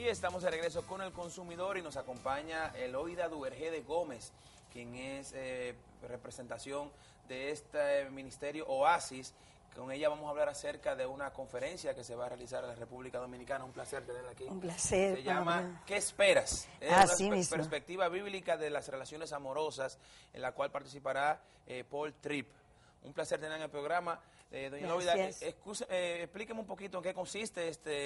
Y estamos de regreso con el consumidor y nos acompaña Eloida Duvergé de Gómez, quien es representación de este ministerio Oasis. Con ella vamos a hablar acerca de una conferencia que se va a realizar en la República Dominicana. Un placer tenerla aquí. Un placer. Se llama ¿Qué esperas? Es una perspectiva bíblica de las relaciones amorosas, en la cual participará Paul Tripp. Un placer tener en el programa. Doña Eloida, explíqueme un poquito en qué consiste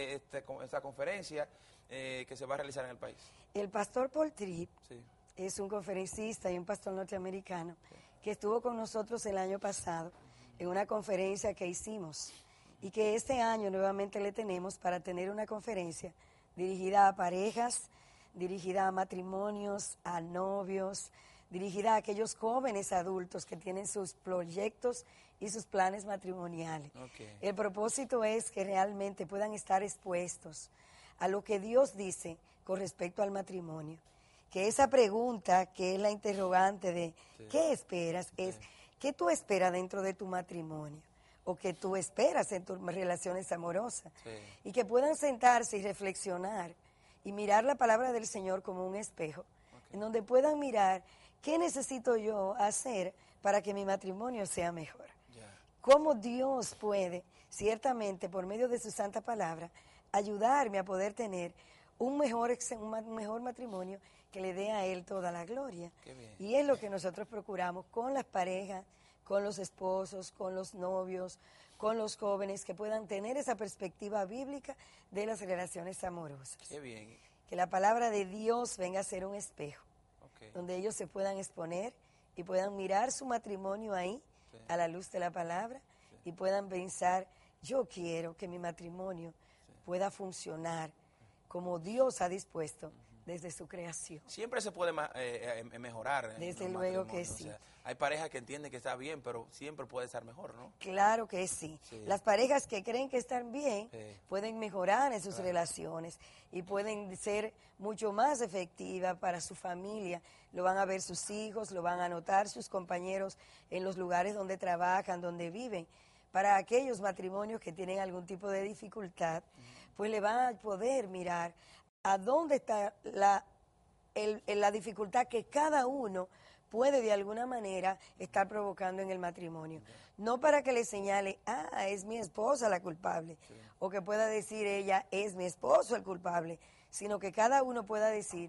esta conferencia que se va a realizar en el país. El pastor Paul Tripp es un conferencista y un pastor norteamericano que estuvo con nosotros el año pasado en una conferencia que hicimos y que este año nuevamente le tenemos para tener una conferencia dirigida a parejas, dirigida a matrimonios, a novios, dirigida a aquellos jóvenes adultos que tienen sus proyectos y sus planes matrimoniales. El propósito es que realmente puedan estar expuestos a lo que Dios dice con respecto al matrimonio. Que esa pregunta, que es la interrogante de ¿qué esperas? Es ¿qué tú esperas dentro de tu matrimonio? O ¿qué tú esperas en tus relaciones amorosas? Y que puedan sentarse y reflexionar y mirar la palabra del Señor como un espejo, en donde puedan mirar ¿qué necesito yo hacer para que mi matrimonio sea mejor? ¿Cómo Dios puede, ciertamente, por medio de su santa palabra, ayudarme a poder tener un mejor matrimonio que le dé a Él toda la gloria? Y es lo que nosotros procuramos con las parejas, con los esposos, con los novios, con los jóvenes, que puedan tener esa perspectiva bíblica de las relaciones amorosas. Qué bien. Que la palabra de Dios venga a ser un espejo, donde ellos se puedan exponer y puedan mirar su matrimonio ahí, a la luz de la palabra, y puedan pensar, yo quiero que mi matrimonio pueda funcionar como Dios ha dispuesto desde su creación. Siempre se puede mejorar. Desde luego que sí. O sea, hay parejas que entienden que está bien, pero siempre puede estar mejor, ¿no? Claro que sí. Las parejas que creen que están bien pueden mejorar en sus relaciones y pueden ser mucho más efectivas para su familia. Lo van a ver sus hijos, lo van a notar sus compañeros en los lugares donde trabajan, donde viven. Para aquellos matrimonios que tienen algún tipo de dificultad, pues le van a poder mirar a dónde está la dificultad que cada uno puede de alguna manera estar provocando en el matrimonio. No para que le señale, es mi esposa la culpable, o que pueda decir ella, es mi esposo el culpable, sino que cada uno pueda decir,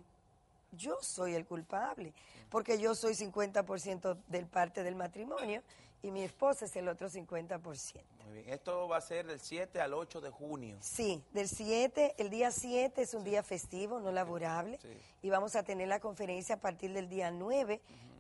yo soy el culpable, porque yo soy 50% del parte del matrimonio y mi esposa es el otro 50%. Muy bien. Esto va a ser del 7 al 8 de junio. Sí, el día 7 es un día festivo, no laborable, y vamos a tener la conferencia a partir del día 9,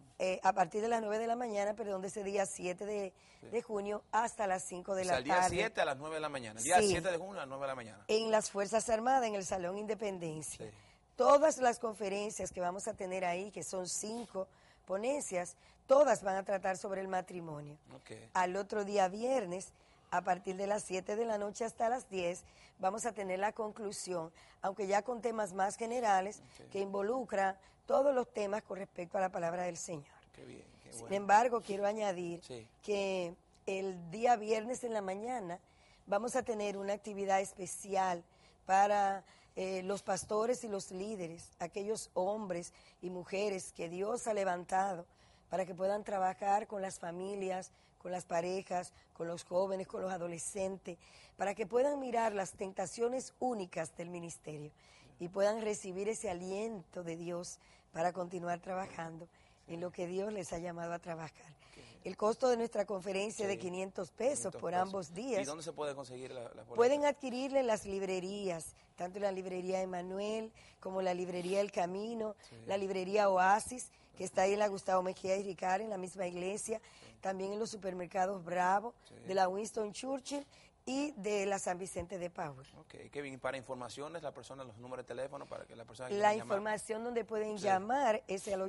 a partir de las 9 de la mañana, perdón, de ese día 7 de junio hasta las 5 de la tarde. El día 7 a las 9 de la mañana, el día 7 de junio a las 9 de la mañana. En las Fuerzas Armadas, en el Salón Independencia. Todas las conferencias que vamos a tener ahí, que son 5 ponencias, todas van a tratar sobre el matrimonio. Al otro día viernes, a partir de las 7 de la noche hasta las 10, vamos a tener la conclusión, aunque ya con temas más generales, que involucran todos los temas con respecto a la palabra del Señor. Qué bien, qué bueno. Sin embargo, quiero añadir que el día viernes en la mañana vamos a tener una actividad especial para los pastores y los líderes, aquellos hombres y mujeres que Dios ha levantado para que puedan trabajar con las familias, con las parejas, con los jóvenes, con los adolescentes, para que puedan mirar las tentaciones únicas del ministerio y puedan recibir ese aliento de Dios para continuar trabajando en lo que Dios les ha llamado a trabajar. El costo de nuestra conferencia es de 500 pesos por ambos días. ¿Y dónde se puede conseguir la boleta? Pueden adquirirla en las librerías, tanto en la librería Emanuel como la librería El Camino, la librería Oasis, que está ahí en la Gustavo Mejía y Ricard, en la misma iglesia, también en los supermercados Bravo, de la Winston Churchill y de la San Vicente de Paul. Kevin, para informaciones, los números de teléfono para que la persona La información donde pueden llamar es al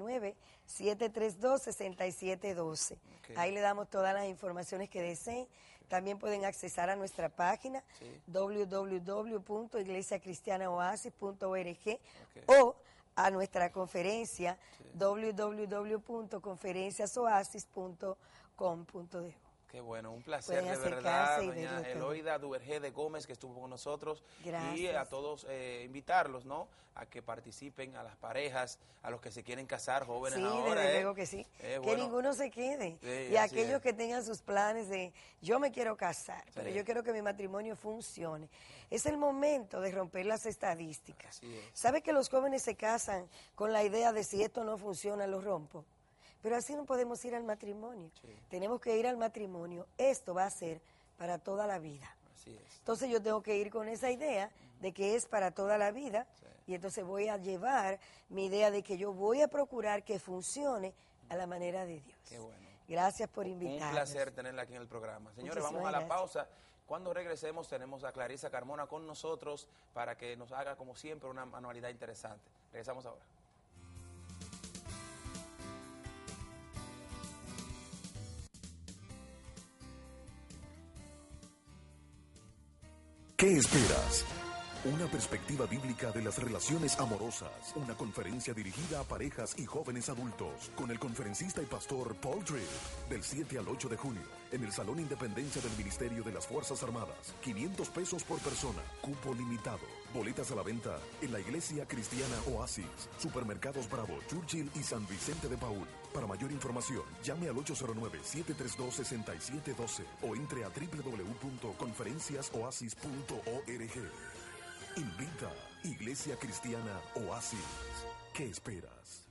809-732-6712. Ahí le damos todas las informaciones que deseen. También pueden accesar a nuestra página www.iglesiacristianaoasis.org o a nuestra conferencia www.conferenciasoasis.com.de. Qué bueno, un placer de verdad, doña Eloida Duvergé de Gómez, que estuvo con nosotros. Gracias. Y a todos invitarlos, ¿no?, a que participen, a las parejas, a los que se quieren casar, jóvenes ahora. Sí, desde luego que sí. Que ninguno se quede. Sí, y aquellos que tengan sus planes de, yo me quiero casar, pero yo quiero que mi matrimonio funcione. Es el momento de romper las estadísticas. ¿Sabe que los jóvenes se casan con la idea de si esto no funciona, lo rompo? Pero así no podemos ir al matrimonio. Sí. Tenemos que ir al matrimonio. Esto va a ser para toda la vida. Así es. Entonces yo tengo que ir con esa idea de que es para toda la vida. Sí. Y entonces voy a llevar mi idea de que yo voy a procurar que funcione a la manera de Dios. Qué bueno. Gracias por invitarnos. Un placer tenerla aquí en el programa. Señores, vamos a la pausa. Cuando regresemos tenemos a Clarisa Carmona con nosotros para que nos haga, como siempre, una manualidad interesante. Regresamos ahora. ¿Qué esperas? Una perspectiva bíblica de las relaciones amorosas. Una conferencia dirigida a parejas y jóvenes adultos con el conferencista y pastor Paul Tripp, del 7 al 8 de junio en el Salón Independencia del Ministerio de las Fuerzas Armadas. 500 pesos por persona, cupo limitado. Boletas a la venta en la Iglesia Cristiana Oasis, Supermercados Bravo, Churchill y San Vicente de Paúl. Para mayor información, llame al 809-732-6712 o entre a www.conferenciasoasis.org. Invita Iglesia Cristiana Oasis. ¿Qué esperas?